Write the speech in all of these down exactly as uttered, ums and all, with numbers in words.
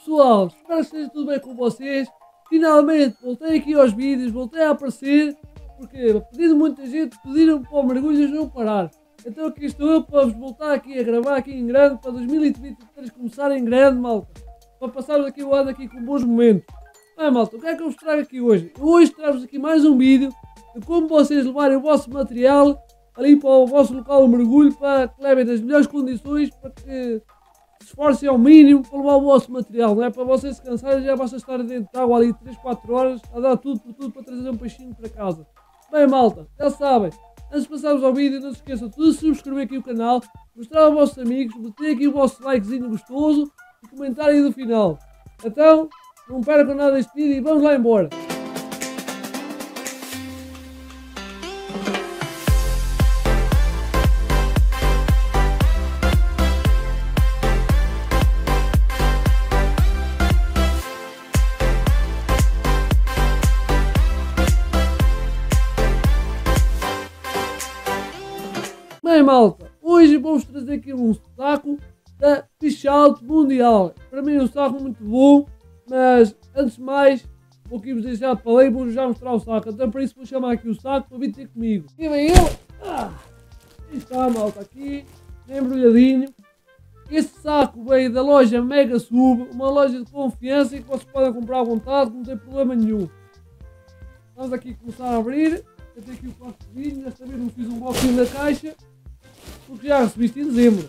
Pessoal, espero que esteja tudo bem com vocês. Finalmente voltei aqui aos vídeos, voltei a aparecer, porque pedindo muita gente, pediram para o mergulho não parar. Então aqui estou eu para vos voltar aqui a gravar aqui em grande, para dois mil e vinte e três começar em grande, malta. Para passarmos aqui o ano aqui com bons momentos. Bem, malta, o que é que eu vos trago aqui hoje? Hoje trago-vos aqui mais um vídeo de como vocês levarem o vosso material ali para o vosso local de mergulho, para que levem das melhores condições, para que se esforcem ao mínimo para levar o vosso material, não é? Para vocês se cansarem, já basta estar dentro de água ali três, quatro horas a dar tudo por tudo para trazer um peixinho para casa. Bem, malta, já sabem, antes de passarmos ao vídeo, não se esqueçam de subscrever aqui o canal, mostrar aos vossos amigos, meter aqui o vosso likezinho gostoso e comentar aí no final. Então, não percam nada deste vídeo e vamos lá embora. Bem, malta, hoje vamos trazer aqui um saco da Fish Out Mundial. Para mim é um saco muito bom, mas antes de mais vou aqui vos deixar para ler e vou já mostrar o saco. Então para isso vou chamar aqui o saco para vir ter comigo. E vem ele. Ah, aí está, malta, aqui, bem embrulhadinho. Este saco veio da loja Mega Sub, uma loja de confiança e que vocês podem comprar à vontade, não tem problema nenhum. Vamos aqui começar a abrir. Eu tenho aqui o plastiquinho, desta vez não fiz um boxinho da caixa, porque já recebi isto em dezembro.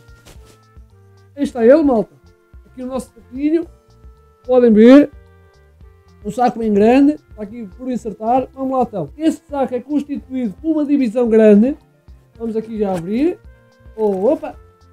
Aí está ele, malta. Aqui o nosso saquinho. Podem ver. Um saco bem grande. Está aqui por insertar. Vamos lá então. Este saco é constituído por uma divisão grande. Vamos aqui já abrir. Oh, opa!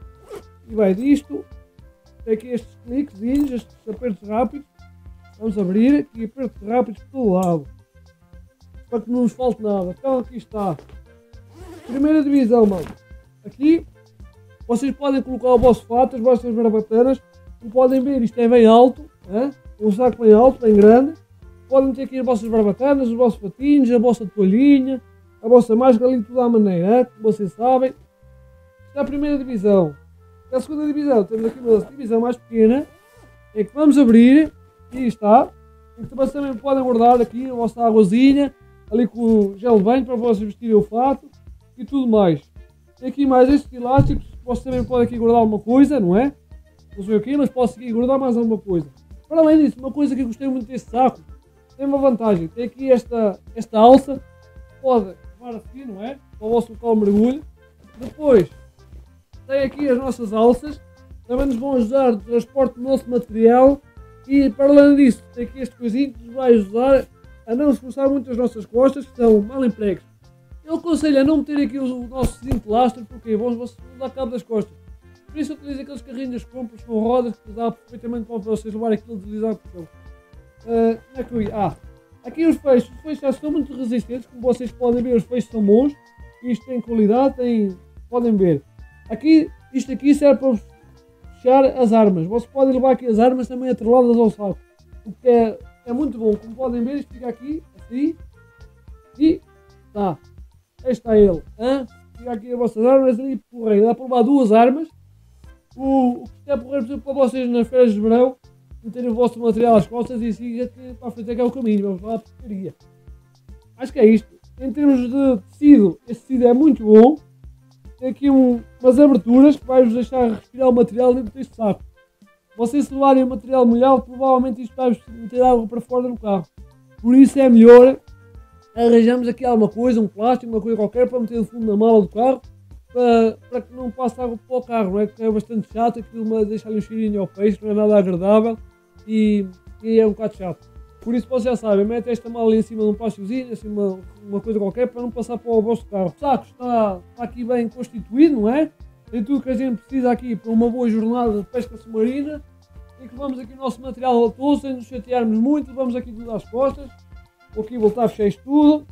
E vai disto. Tem aqui estes cliquezinhos, estes apertos rápidos. Vamos abrir. Aqui apertos rápidos por todo lado. Para que não nos falte nada. Então aqui está. Primeira divisão, malta. Aqui. Vocês podem colocar o vosso fato, as vossas barbatanas. Como podem ver, isto é bem alto. É? Um saco bem alto, bem grande. Podem ter aqui as vossas barbatanas, os vossos fatinhos, a vossa toalhinha, a vossa máscara ali tudo à maneira. É? Como vocês sabem. Esta é a primeira divisão. A segunda divisão, temos aqui uma divisão mais pequena. É que vamos abrir. E está. E também, também podem guardar aqui a vossa águazinha. Ali com o gel de banho para vocês vestirem o fato. E tudo mais. Tem aqui mais estes elásticos. Vocês também podem aqui guardar alguma coisa, não é? Não sei o quê, mas posso aqui guardar mais alguma coisa. Para além disso, uma coisa que eu gostei muito deste saco, tem uma vantagem. Tem aqui esta, esta alça, pode levar assim, não é? Para o vosso local de mergulho. Depois, tem aqui as nossas alças, também nos vão ajudar no transporte do nosso material. E para além disso, tem aqui este coisinho que nos vai ajudar a não esforçar muito as nossas costas, que são mal empregos. Eu aconselho a não meter aqui o nosso cinto lastro, porque vão dar cabo das costas. Por isso eu utilizo aqueles carrinhos das compras com rodas que dá perfeitamente para vocês levarem aquilo deslizado por ele. Uh, é que eu ia? Ah, aqui os feixes, os feixes já são muito resistentes, como vocês podem ver, os feixes são bons. Isto tem qualidade, tem, podem ver. Aqui, isto aqui serve para fechar as armas. Vocês podem levar aqui as armas também atreladas ao saco. O que é, é muito bom, como podem ver, isto fica aqui, assim, e tá. Aí está ele. Hein? Fica aqui as vossas armas ali, porrei. Dá para levar duas armas. O, o que é porreiro, por exemplo, para vocês nas férias de verão, meterem o vosso material às costas e siga que para a frente é que é o caminho. Vamos lá à pescaria. Acho que é isto. Em termos de tecido, este tecido é muito bom. Tem aqui um, umas aberturas que vai-vos deixar respirar o material dentro deste saco. Vocês se levarem o material molhado, provavelmente isto vai-vos meter água para fora no carro. Por isso é melhor arranjamos aqui alguma coisa, um plástico, uma coisa qualquer para meter no fundo da mala do carro, para, para que não passe água para o carro, não é? Que é bastante chato, aquilo deixa-lhe um cheirinho ao peixe, não é nada agradável e, e é um bocado chato. Por isso vocês já sabem, mete esta mala ali em cima de um plásticozinho, assim uma, uma coisa qualquer, para não passar para o vosso carro. O saco está, está aqui bem constituído, não é? Tem tudo que a gente precisa aqui para uma boa jornada de pesca submarina. E que vamos aqui o nosso material todo, sem nos chatearmos muito, vamos aqui tudo às costas. Vou aqui voltar a fechar isto tudo.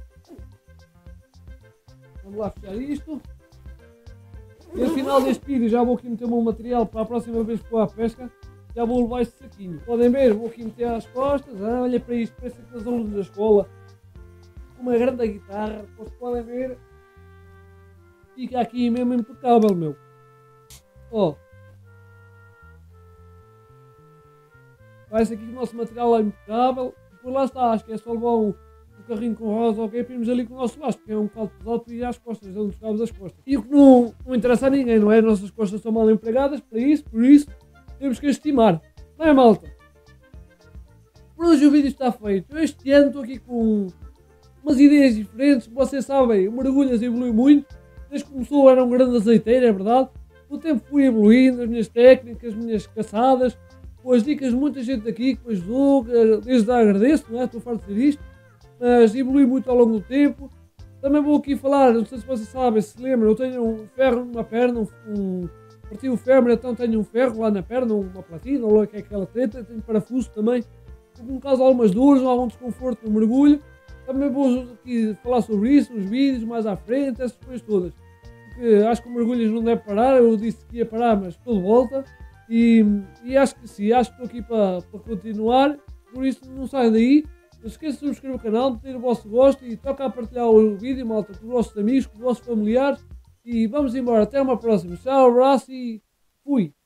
Vamos lá fechar isto. E no final deste vídeo já vou aqui meter o meu material para a próxima vez que for à pesca. Já vou levar este saquinho. Podem ver, vou aqui meter às costas. Ah, olha para isto, parece aqueles alunos da escola. Com uma grande guitarra. Vocês podem ver. Fica aqui mesmo impecável, meu. Ó. Oh. Vai-se aqui que o nosso material é impecável. Depois lá está, acho que é só levar um, um carrinho com rosa, ok, para irmos ali com o nosso laço, porque é um bocado pesado para ir às costas, onde chegamos as costas. E o que não, não interessa a ninguém, não é? As nossas costas são mal empregadas para isso, por isso temos que estimar. Não é, malta? Por hoje o vídeo está feito. Eu este ano estou aqui com umas ideias diferentes. Vocês sabem, o Mergulhas evoluiu muito. Desde que começou era um grande azeiteiro, é verdade. Com o tempo fui evoluindo, as minhas técnicas, as minhas caçadas, com as dicas de muita gente aqui que me ajudou. Desde já agradeço, não é? Estou farto de dizer isto. Mas evolui muito ao longo do tempo. Também vou aqui falar, não sei se vocês sabem, se lembram, eu tenho um ferro numa perna, um, um parti o fémur, então tenho um ferro lá na perna, uma platina, ou lá que é aquela treta, tenho parafuso também. Que me causa algumas dores, algum desconforto no mergulho. Também vou aqui falar sobre isso, nos vídeos, mais à frente, essas coisas todas. Porque acho que o mergulho não deve parar, eu disse que ia parar, mas estou de volta. E, e acho que sim, acho que estou aqui para, para continuar, por isso não saiam daí. Não se esqueçam de subscrever o canal, meter o vosso gosto e toca a partilhar o vídeo, malta, com os vossos amigos, com os vossos familiares. E vamos embora, até uma próxima. Tchau, abraço e fui!